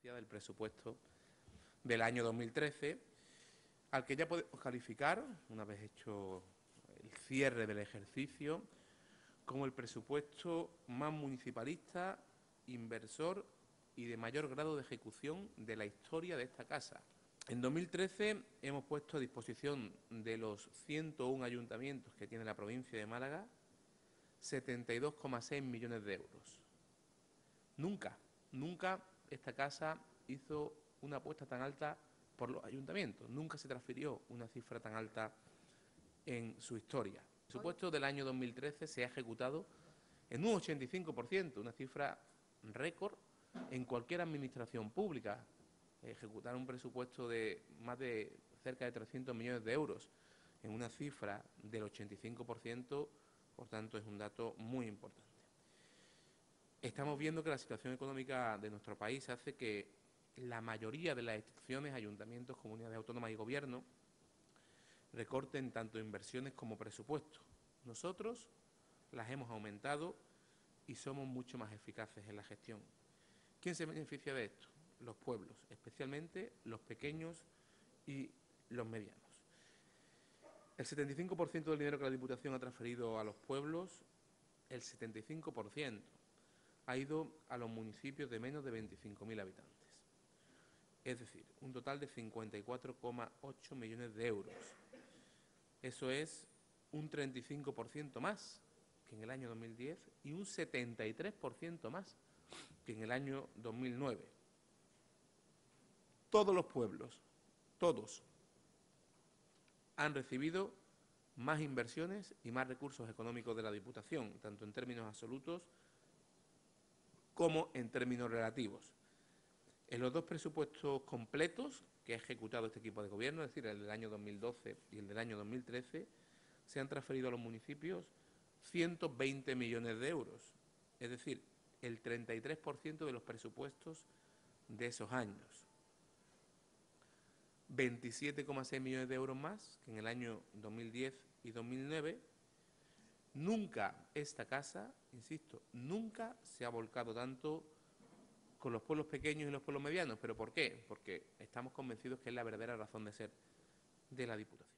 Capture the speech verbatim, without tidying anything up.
transferencia del presupuesto del año dos mil trece, al que ya podemos calificar, una vez hecho el cierre del ejercicio, como el presupuesto más municipalista, inversor y de mayor grado de ejecución de la historia de esta casa. En dos mil trece hemos puesto a disposición de los ciento uno ayuntamientos que tiene la provincia de Málaga setenta y dos coma seis millones de euros. Nunca, nunca esta casa hizo una apuesta tan alta por los ayuntamientos. Nunca se transfirió una cifra tan alta en su historia. El presupuesto del año dos mil trece se ha ejecutado en un ochenta y cinco por ciento, una cifra récord en cualquier administración pública. Ejecutar un presupuesto de más de cerca de trescientos millones de euros en una cifra del ochenta y cinco por ciento, por tanto, es un dato muy importante. Estamos viendo que la situación económica de nuestro país hace que la mayoría de las instituciones, ayuntamientos, comunidades autónomas y gobierno recorten tanto inversiones como presupuestos. Nosotros las hemos aumentado y somos mucho más eficaces en la gestión. ¿Quién se beneficia de esto? Los pueblos, especialmente los pequeños y los medianos. El setenta y cinco por ciento del dinero que la Diputación ha transferido a los pueblos, el setenta y cinco por ciento ha ido a los municipios de menos de veinticinco mil habitantes. Es decir, un total de cincuenta y cuatro coma ocho millones de euros. Eso es un treinta y cinco por ciento más que en el año dos mil diez y un setenta y tres por ciento más que en el año dos mil nueve. Todos los pueblos, todos, han recibido más inversiones y más recursos económicos de la Diputación, tanto en términos absolutos como en términos relativos. En los dos presupuestos completos que ha ejecutado este equipo de gobierno, es decir, el del año dos mil doce y el del año dos mil trece, se han transferido a los municipios ciento veinte millones de euros, es decir, el treinta y tres por ciento de los presupuestos de esos años. veintisiete coma seis millones de euros más que en el año dos mil diez y dos mil nueve. Nunca esta casa, insisto, nunca se ha volcado tanto con los pueblos pequeños y los pueblos medianos. ¿Pero por qué? Porque estamos convencidos que es la verdadera razón de ser de la Diputación.